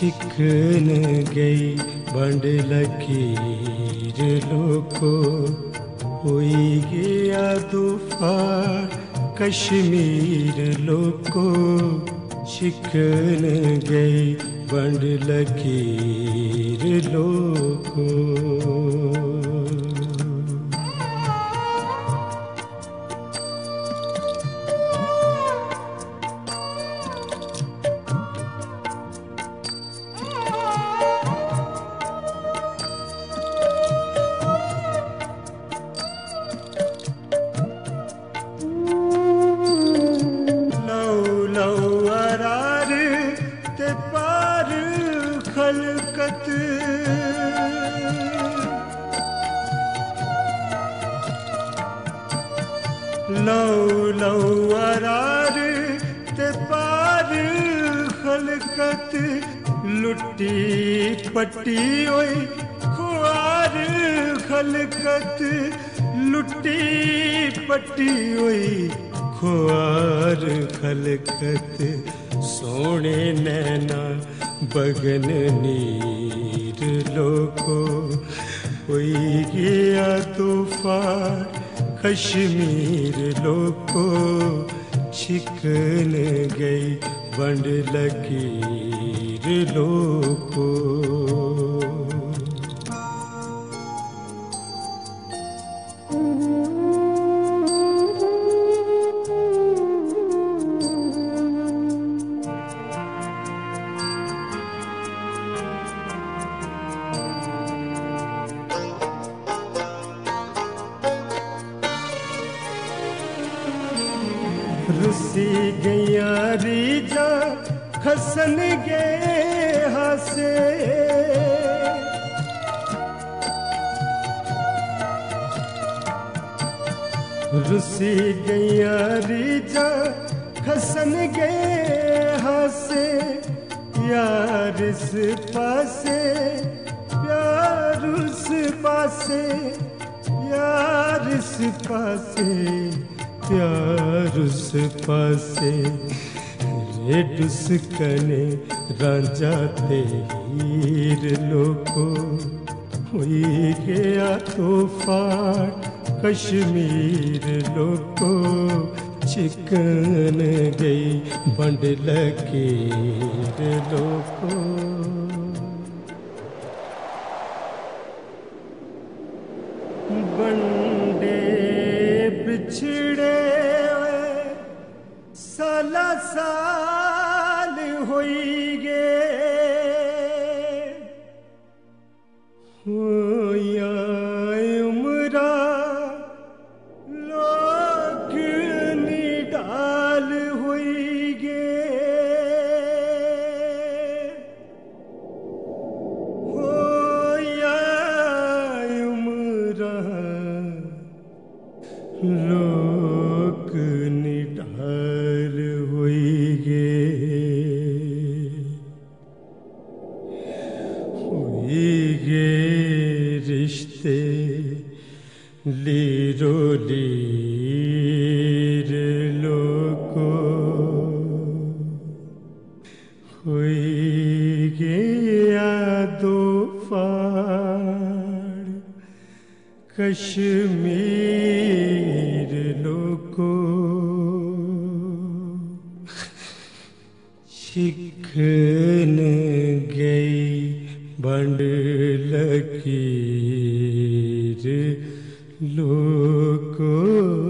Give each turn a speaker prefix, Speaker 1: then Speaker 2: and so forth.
Speaker 1: छिकन गई बंड लकीर लोको हुई गया तूफान कश्मीर लोको छिकन गई बंड लकीर लोको खलकत लौ लौ अरार ते पार खलकत लुटी पट्टी ओए खुआर खलकत लुटी पट्टी ओए खुआर खलकत सोने नैना बगन नीर लोको हुई गया तूफान कश्मीर लोको छिकन गई बंड लकीर लोको रुसी गया रीजा खसन गए हासे रुसी गया रीजा खसन गए हासे यार इस पासे प्यार उस पासे यार इस पासे प्यार उस पासे रेड उस कने रांझा तेर लोको हुई गया तूफान कश्मीर लोको छिकन गई बंड लकीर लोको बंडे बिछड़े साला साल होई गे होया उमरा लोग निडाल होई गे होया उमरा लोक निढाल हुई गे रिश्ते लीरो लीर लोको हुई गया तूफान कश्मीर लोको छिकन गई बंड लकीर लोको